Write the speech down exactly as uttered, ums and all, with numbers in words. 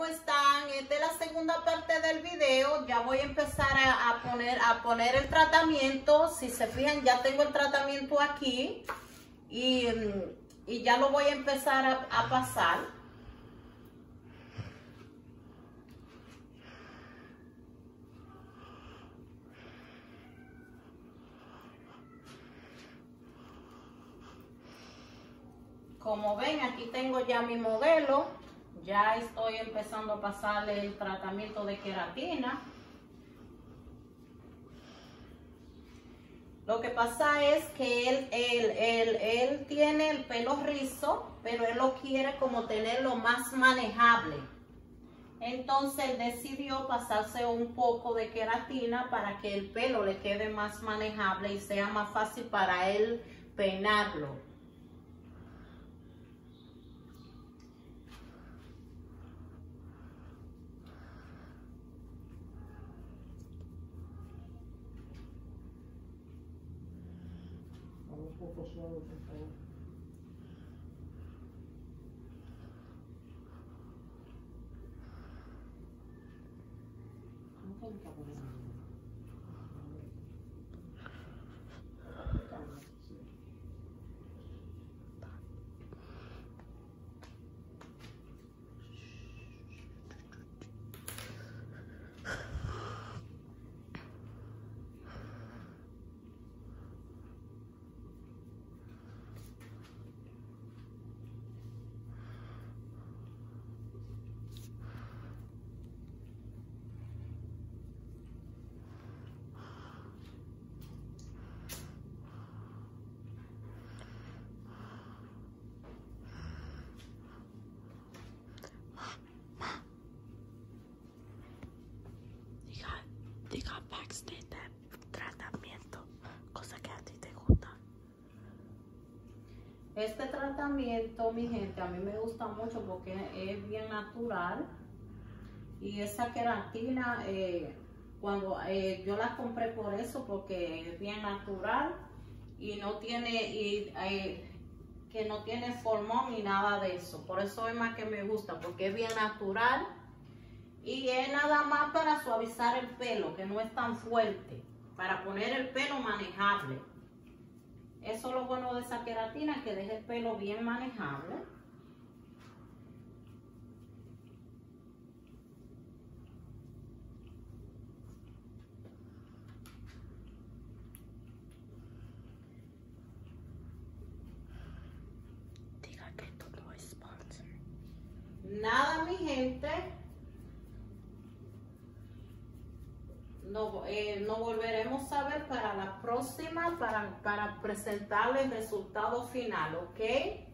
¿cómo están? Esta es la segunda parte del video. Ya voy a empezar a, a, poner, a poner el tratamiento. Si se fijan, ya tengo el tratamiento aquí. Y, y ya lo voy a empezar a, a pasar. Como ven, aquí tengo ya mi modelo. Ya estoy empezando a pasarle el tratamiento de queratina. Lo que pasa es que él, él, él, él tiene el pelo rizo, pero él lo quiere como tenerlo más manejable. Entonces él decidió pasarse un poco de queratina para que el pelo le quede más manejable y sea más fácil para él peinarlo. Un poco suave, por favor. No tengo que poner nada. Sí. Diga backstage de tratamiento, cosa que a ti te gusta. Este tratamiento, mi gente, a mí me gusta mucho porque es bien natural. Y esa queratina, eh, cuando eh, yo la compré por eso, porque es bien natural y no tiene, y, eh, que no tiene formol ni nada de eso. Por eso es más que me gusta, porque es bien natural. Y es nada más para suavizar el pelo, que no es tan fuerte, para poner el pelo manejable. Eso es lo bueno de esa queratina, que deja el pelo bien manejable. Diga que esto no es sponsor. Nada, mi gente. Nos eh, no volveremos a ver para la próxima, para, para presentarles el resultado final, ¿ok?